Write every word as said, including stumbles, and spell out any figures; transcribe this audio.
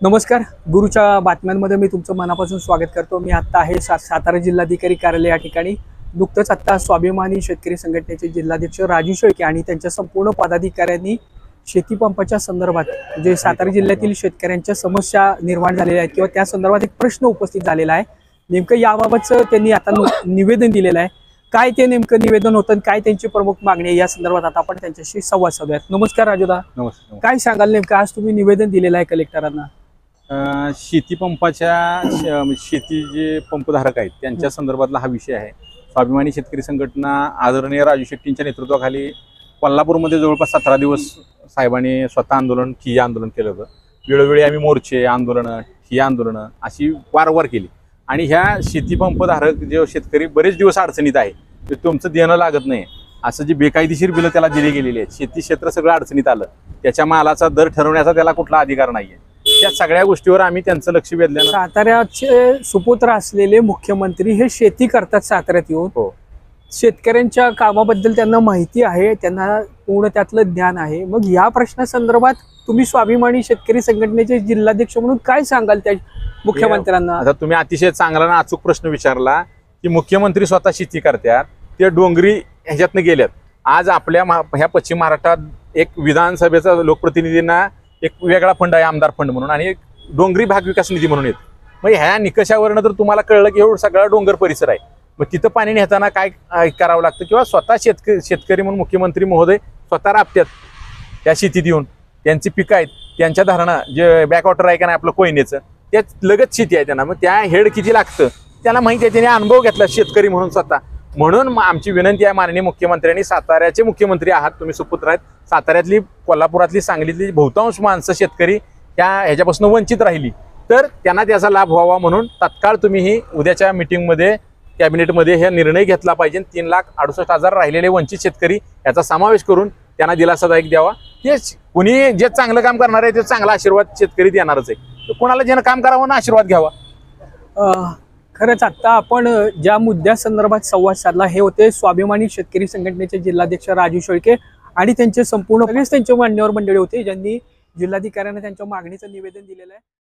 नमस्कार. गुरुच्या बातम्यांमध्ये मी तुमचं मनापासून स्वागत करतो. मी आत्ता आहे सा सातारा जिल्हाधिकारी कार्यालय या ठिकाणी. नुकतंच आत्ता स्वाभिमानी शेतकरी संघटनेचे जिल्हाध्यक्ष राजू शेळके आणि त्यांच्या संपूर्ण पदाधिकाऱ्यांनी शेतीपंपाच्या संदर्भात जे सातारा जिल्ह्यातील शेतकऱ्यांच्या समस्या निर्माण झालेल्या आहेत किंवा त्या संदर्भात एक प्रश्न उपस्थित झालेला आहे. नेमकं याबाबतचं त्यांनी आता निवेदन दिलेलं आहे. काय ते नेमकं निवेदन होतं, काय त्यांची प्रमुख मागणी आहे या संदर्भात आता आपण त्यांच्याशी संवाद साधूयात. नमस्कार राजूदा. नमस्कार. काय सांगाल नेमकं आज तुम्ही निवेदन दिलेलं आहे कलेक्टरांना? शेती पंपाच्या शेती जे पंपधारक आहेत त्यांच्या संदर्भातला हा विषय आहे. स्वाभिमानी शेतकरी संघटना आदरणीय राजू शेट्टींच्या नेतृत्वाखाली कोल्हापूरमध्ये जवळपास सतरा दिवस साहेबांनी स्वतः आंदोलन ठिय्या आंदोलन केलं होतं. वेळोवेळी आम्ही मोर्चे आंदोलनं ठिय्या आंदोलनं अशी वारंवार केली आणि ह्या शेती पंपधारक जे शेतकरी बरेच दिवस अडचणीत आहे ते तुमचं देणं लागत नाही असं जी बेकायदेशीर बिलं त्याला दिली गेलेली आहेत. शेती क्षेत्र सगळं अडचणीत आलं, त्याच्या मालाचा दर ठरवण्याचा त्याला कुठला अधिकार नाहीये. त्या सगळ्या गोष्टीवर आम्ही त्यांचं लक्ष वेधल्यानं साताऱ्याचे सुपुत्र असलेले मुख्यमंत्री हे शेती करतात साताऱ्यात येऊन. हो, शेतकऱ्यांच्या कामाबद्दल त्यांना माहिती आहे, त्यांना पूर्ण त्यातलं ज्ञान आहे. मग या प्रश्नासंदर्भात तुम्ही स्वाभिमानी शेतकरी संघटनेचे जिल्हाध्यक्ष म्हणून काय सांगाल त्या मुख्यमंत्र्यांना? आता तुम्ही अतिशय चांगला ना अचूक प्रश्न विचारला की मुख्यमंत्री स्वतः शेती करतात, ते डोंगरी ह्याच्यातनं गेल्यात. आज आपल्या ह्या पश्चिम महाराष्ट्रात एक विधानसभेचा लोकप्रतिनिधींना एक वेगळा फंड आहे आमदार फंड म्हणून आणि एक डोंगरी भाग विकास निधी म्हणून येत. मग ह्या निकषावरनं तर तुम्हाला कळलं की एवढं सगळा डोंगर परिसर आहे. मग तिथं पाणी नेताना काय करावं लागतं किंवा स्वतः शेतकरी शेतकरी म्हणून मुख्यमंत्री महोदय स्वतः राबत्यात त्या शेतीत येऊन. त्यांची पिकं आहेत, त्यांच्या धरणं जे बॅकवॉटर आहे का नाही आपलं कोयनेचं, त्या लगत शेती आहे त्यांना. मग त्या हेड किती लागतं त्यांना माहिती आहे, त्याने अनुभव घेतला शेतकरी म्हणून स्वतः. म्हणून आमची विनंती आहे माननीय मुख्यमंत्र्यांनी, साताऱ्याचे मुख्यमंत्री आहात तुम्ही, सुपुत्र आहेत. साताऱ्यातली कोल्हापुरातली सांगलीतली बहुतांश माणसं शेतकरी त्या ह्याच्यापासून वंचित राहिली तर त्यांना त्याचा लाभ व्हावा म्हणून तात्काळ तुम्ही ही उद्याच्या मीटिंगमध्ये कॅबिनेटमध्ये हे निर्णय घेतला पाहिजे. तीन लाख अडुसष्ट हजार राहिलेले वंचित शेतकरी याचा समावेश करून त्यांना दिलासादायक द्यावा. ते कुणी जे चांगलं काम करणार आहे ते चांगला आशीर्वाद शेतकरी देणारच आहे. तर कोणाला ज्यानं काम करावं ना आशीर्वाद घ्यावा. खरंच आत्ता आपण ज्या मुद्द्यासंदर्भात संवाद साधला हे होते स्वाभिमानी शेतकरी संघटनेचे जिल्हाध्यक्ष राजू शेळके आणि त्यांचे संपूर्ण सगळेच त्यांच्या मान्यवर मंडळी होते ज्यांनी जिल्हाधिकाऱ्यांना त्यांच्या मागणीचं निवेदन दिलेलं आहे.